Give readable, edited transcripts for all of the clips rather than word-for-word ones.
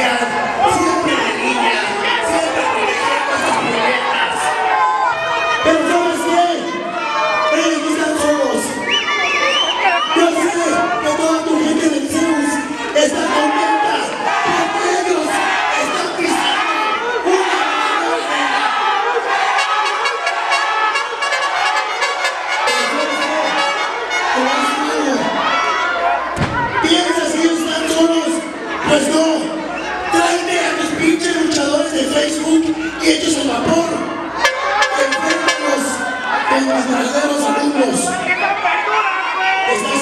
especial, siempre de niña, siempre protegiendo a sus puñetas. Pero ¿sabes qué? Ellos no están solos. Yo sé que toda tu gente del Zeus está contenta porque ellos están pisando una bandera. ¿Piensas que ellos están solos? Pues no. Tráete a tus pinches luchadores de Facebook y ellos al vapor. Enfréntalos con los verdaderos alumnos. Estás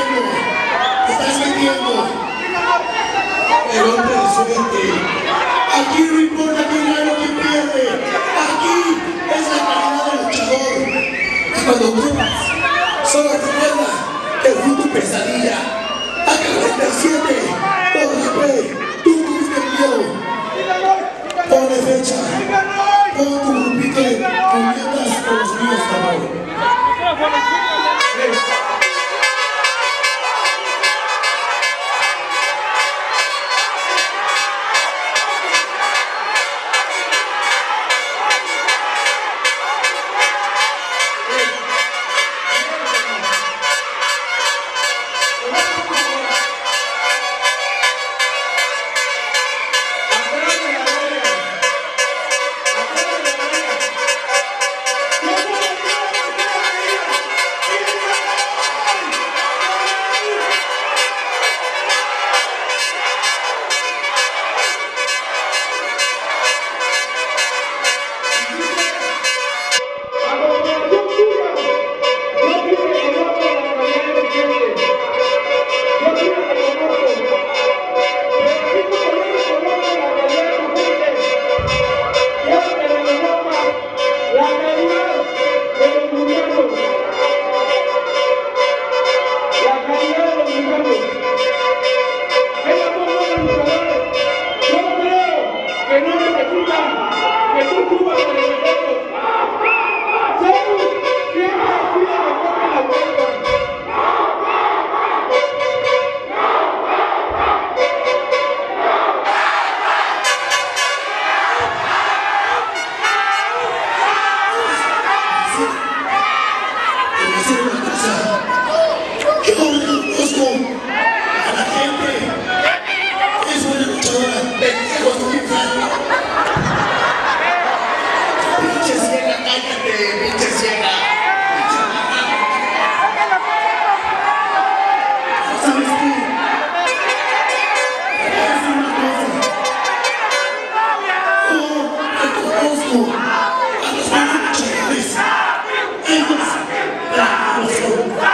mintiendo. El hombre de suerte. Aquí no importa quién gana o quién pierde. Aquí es la calidad del luchador. Y cuando comas, solo recuerda que fue tu pesadilla. AK-47, OGP, tú tuviste miedo. Pone fecha. Pon tu grupito de puñetas con los míos, cabrón. Ellos,